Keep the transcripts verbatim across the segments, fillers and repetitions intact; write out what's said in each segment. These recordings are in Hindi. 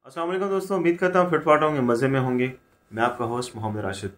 अस्सलाम वालेकुम दोस्तों, उम्मीद करता हूँ फिटफाट होंगे, मज़े में होंगे। मैं आपका होस्ट मोहम्मद राशिद।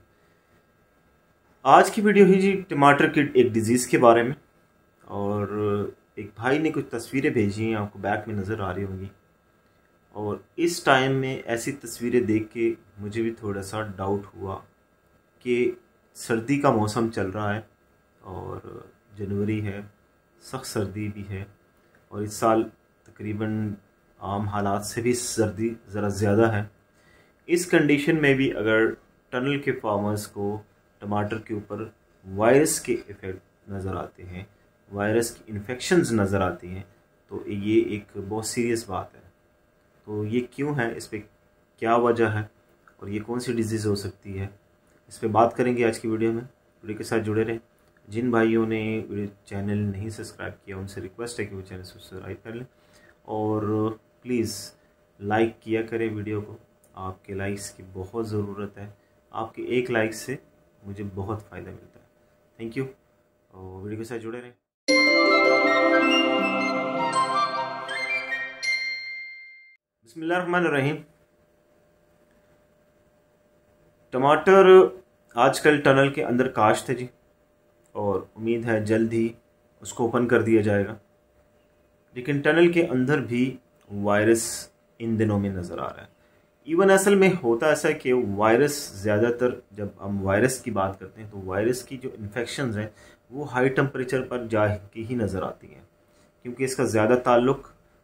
आज की वीडियो ही जी टमाटर की एक डिज़ीज़ के बारे में। और एक भाई ने कुछ तस्वीरें भेजी हैं, आपको बैक में नज़र आ रही होंगी। और इस टाइम में ऐसी तस्वीरें देख के मुझे भी थोड़ा सा डाउट हुआ कि सर्दी का मौसम चल रहा है और जनवरी है, सख्त सर्दी भी है। और इस साल तकरीबन आम हालात से भी सर्दी ज़रा ज़्यादा है। इस कंडीशन में भी अगर टनल के फार्मर्स को टमाटर के ऊपर वायरस के इफ़ेक्ट नज़र आते हैं, वायरस की इन्फेक्शंस नज़र आती हैं, तो ये एक बहुत सीरियस बात है। तो ये क्यों है, इस पर क्या वजह है और ये कौन सी डिजीज़ हो सकती है, इस पर बात करेंगे आज की वीडियो में। वीडियो के साथ जुड़े रहें। जिन भाइयों ने चैनल नहीं सब्सक्राइब किया उनसे रिक्वेस्ट है कि वो चैनल सब्सक्राइब कर लें और प्लीज़ लाइक किया करें वीडियो को। आपके लाइक्स की बहुत ज़रूरत है। आपके एक लाइक से मुझे बहुत फ़ायदा मिलता है। थैंक यू और वीडियो के साथ जुड़े रहें। बिस्मिल्लाहिर्रहमानिर्रहीम। टमाटर आजकल टनल के अंदर काश्त है जी, और उम्मीद है जल्द ही उसको ओपन कर दिया जाएगा। लेकिन टनल के अंदर भी वायरस इन दिनों में नज़र आ रहा है। इवन असल में होता ऐसा है कि वायरस ज़्यादातर, जब हम वायरस की बात करते हैं तो वायरस की जो इन्फेक्शंस हैं वो हाई टेम्परेचर पर जा के ही नज़र आती हैं, क्योंकि इसका ज़्यादा ताल्लुक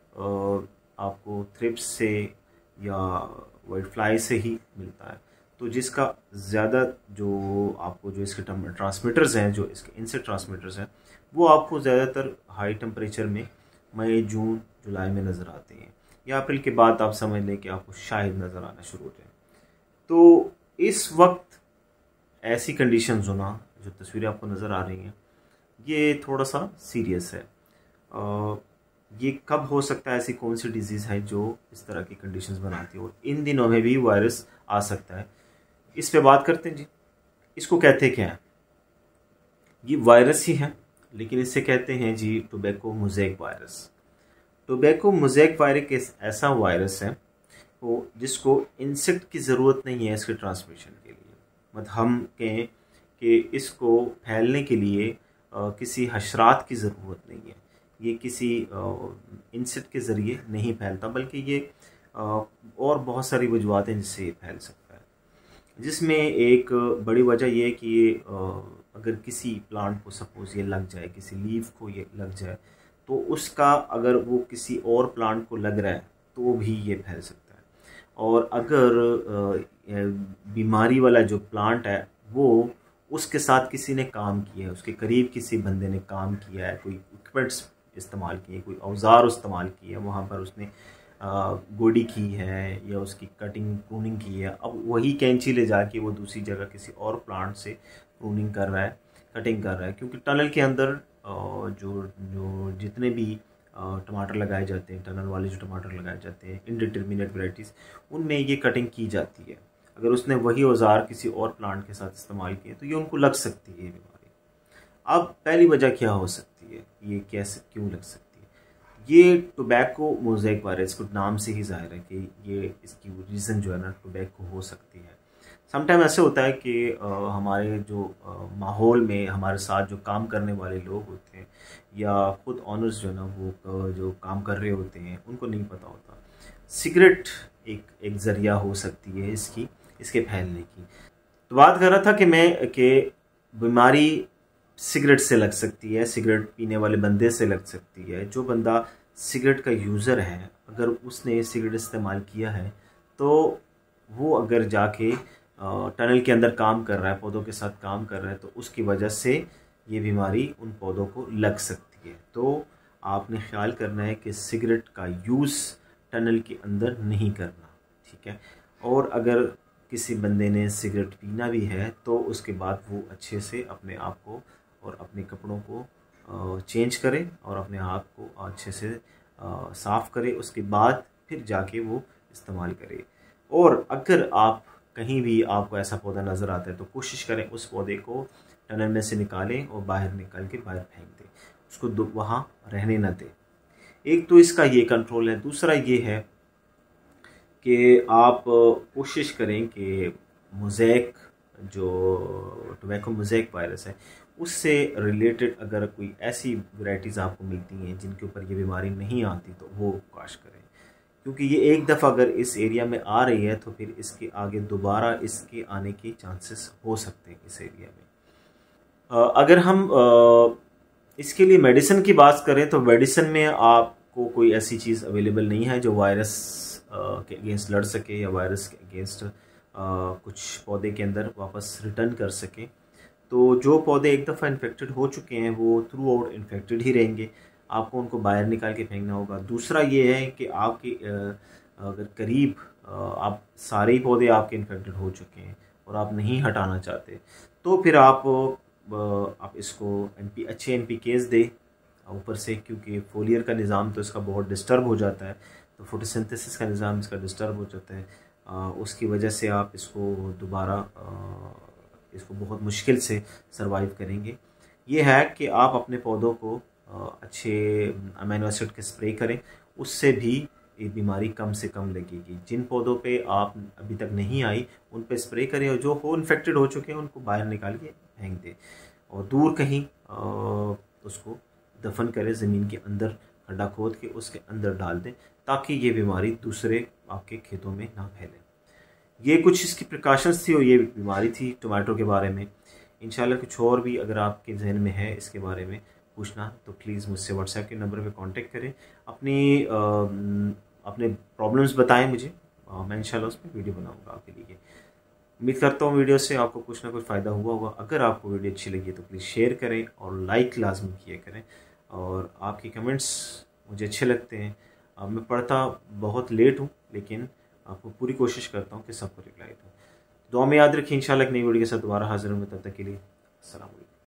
आपको थ्रिप्स से या वाइट फ्लाई से ही मिलता है। तो जिसका ज़्यादा जो आपको जो इसके ट्रांसमीटर्स हैं, जो इसके इनसे ट्रांसमीटर्स हैं, वो आपको ज़्यादातर हाई टेम्परेचर में मई जून जुलाई में नज़र आते हैं, या अप्रैल के बाद आप समझ लें कि आपको शायद नज़र आना शुरू हो जाए। तो इस वक्त ऐसी कंडीशंस होना, जो तस्वीरें आपको नज़र आ रही हैं, ये थोड़ा सा सीरियस है। आ, ये कब हो सकता है, ऐसी कौन सी डिजीज़ है जो इस तरह की कंडीशंस बनाती है और इन दिनों में भी वायरस आ सकता है, इस पे बात करते हैं जी। इसको कहते क्या है? ये वायरस ही है, लेकिन इसे कहते हैं जी tobacco mosaic virus. Tobacco mosaic virus एक ऐसा वायरस है वो जिसको इंसेक्ट की ज़रूरत नहीं है इसके ट्रांसमिशन के लिए। मतलब हम कहें कि इसको फैलने के लिए आ, किसी हशरात की ज़रूरत नहीं है। ये किसी इंसेक्ट के ज़रिए नहीं फैलता, बल्कि ये आ, और बहुत सारी वजूहत हैं जिससे ये फैल सकता है। जिसमें एक बड़ी वजह ये है कि ये अगर किसी प्लांट को सपोज़ ये लग जाए, किसी लीफ को ये लग जाए, तो उसका अगर वो किसी और प्लांट को लग रहा है तो भी ये फैल सकता है। और अगर बीमारी वाला जो प्लांट है वो उसके साथ किसी ने काम किया है, उसके करीब किसी बंदे ने काम किया है, कोई इक्विपमेंट्स इस्तेमाल किए, कोई औजार इस्तेमाल किया है, वहाँ पर उसने गोडी की है या उसकी कटिंग प्रूनिंग की है, अब वही कैंची ले जाके वो दूसरी जगह किसी और प्लांट से प्रूनिंग कर रहा है, कटिंग कर रहा है। क्योंकि टनल के अंदर जो जो जितने भी टमाटर लगाए जाते हैं, टनल वाले जो टमाटर लगाए जाते हैं इनडिटर्मिनेट वैरायटीज़, उनमें ये कटिंग की जाती है। अगर उसने वही औजार किसी और प्लांट के साथ इस्तेमाल किए तो ये उनको लग सकती है ये बीमारी। अब पहली वजह क्या हो सकती है, ये कैसे क्यों लग सकती है? ये टोबैको मोज़ेक वायरस को नाम से ही जाहिर है कि ये इसकी रीज़न जो है ना टोबैको हो सकती है। समटाइम ऐसे होता है कि आ, हमारे जो माहौल में हमारे साथ जो काम करने वाले लोग होते हैं या खुद ऑनर्स जो है ना वो आ, जो काम कर रहे होते हैं उनको नहीं पता होता। सिगरेट एक एक ज़रिया हो सकती है इसकी इसके फैलने की। तो बात कर रहा था कि मैं कि बीमारी सिगरेट से लग सकती है, सिगरेट पीने वाले बंदे से लग सकती है। जो बंदा सिगरेट का यूज़र है, अगर उसने सिगरेट इस्तेमाल किया है तो वो अगर जाके टनल के अंदर काम कर रहा है, पौधों के साथ काम कर रहा है, तो उसकी वजह से ये बीमारी उन पौधों को लग सकती है। तो आपने ख्याल करना है कि सिगरेट का यूज़ टनल के अंदर नहीं करना, ठीक है। और अगर किसी बंदे ने सिगरेट पीना भी है तो उसके बाद वो अच्छे से अपने आप को और अपने कपड़ों को चेंज करे और अपने आप को अच्छे से साफ़ करे, उसके बाद फिर जाके वो इस्तेमाल करे। और अगर आप कहीं भी आपको ऐसा पौधा नज़र आता है तो कोशिश करें उस पौधे को टनल में से निकालें और बाहर निकाल के बाहर फेंक दें, उसको वहाँ रहने न दें। एक तो इसका ये कंट्रोल है। दूसरा ये है कि आप कोशिश करें कि मोज़ेक जो टोबैको मोज़ेक वायरस है उससे रिलेटेड अगर कोई ऐसी वैराइटीज़ आपको मिलती हैं जिनके ऊपर ये बीमारी नहीं आती तो वो काश करें, क्योंकि ये एक दफ़ा अगर इस एरिया में आ रही है तो फिर इसके आगे दोबारा इसके आने के चांसेस हो सकते हैं इस एरिया में। अगर हम इसके लिए मेडिसिन की बात करें तो मेडिसिन में आपको कोई ऐसी चीज़ अवेलेबल नहीं है जो वायरस के अगेंस्ट लड़ सके या वायरस के अगेंस्ट कुछ पौधे के अंदर वापस रिटर्न कर सके। तो जो पौधे एक दफ़ा इन्फेक्टेड हो चुके हैं वो थ्रू आउट इन्फेक्टेड ही रहेंगे, आपको उनको बाहर निकाल के फेंकना होगा। दूसरा ये है कि आपके अगर करीब आप सारे ही पौधे आपके इन्फेक्टेड हो चुके हैं और आप नहीं हटाना चाहते तो फिर आप आप इसको एन पी अच्छे एन पी केस दे ऊपर से, क्योंकि फोलियर का निज़ाम तो इसका बहुत डिस्टर्ब हो जाता है, तो फोटोसिंथेसिस का निज़ाम इसका डिस्टर्ब हो जाता है। आ, उसकी वजह से आप इसको दोबारा इसको बहुत मुश्किल से सरवाइव करेंगे। ये है कि आप अपने पौधों को अच्छे अमीनो एसिड के स्प्रे करें, उससे भी ये बीमारी कम से कम लगेगी। जिन पौधों पे आप अभी तक नहीं आई उन पे स्प्रे करें और जो हो इन्फेक्टेड हो चुके हैं उनको बाहर निकाल के फेंक दें और दूर कहीं उसको दफन करें, ज़मीन के अंदर खड्डा खोद के उसके अंदर डाल दें ताकि ये बीमारी दूसरे आपके खेतों में ना फैले। ये कुछ इसकी प्रिकॉशंस थी और ये बीमारी थी टमाटो के बारे में। इंशाल्लाह कुछ और भी अगर आपके जहन में है इसके बारे में पूछना तो प्लीज़ मुझसे व्हाट्सएप के नंबर पे कांटेक्ट करें, अपनी आ, अपने प्रॉब्लम्स बताएं मुझे, आ, मैं इंशाल्लाह उस पर वीडियो बनाऊंगा आपके लिए। उम्मीद करता हूँ वीडियो से आपको कुछ ना कुछ फ़ायदा हुआ होगा। अगर आपको वीडियो अच्छी लगी तो प्लीज़ शेयर करें और लाइक लाजमी किया करें, और आपके कमेंट्स मुझे अच्छे लगते हैं। अब मैं पढ़ता बहुत लेट हूँ लेकिन आपको पूरी कोशिश करता हूँ कि सबको रिप्लाई दूँ। दुआ में याद रखिए, इंशाल्लाह एक नई वीडियो के साथ दोबारा हाजिर होंगे, तब तक के लिए अस्सलाम वालेकुम।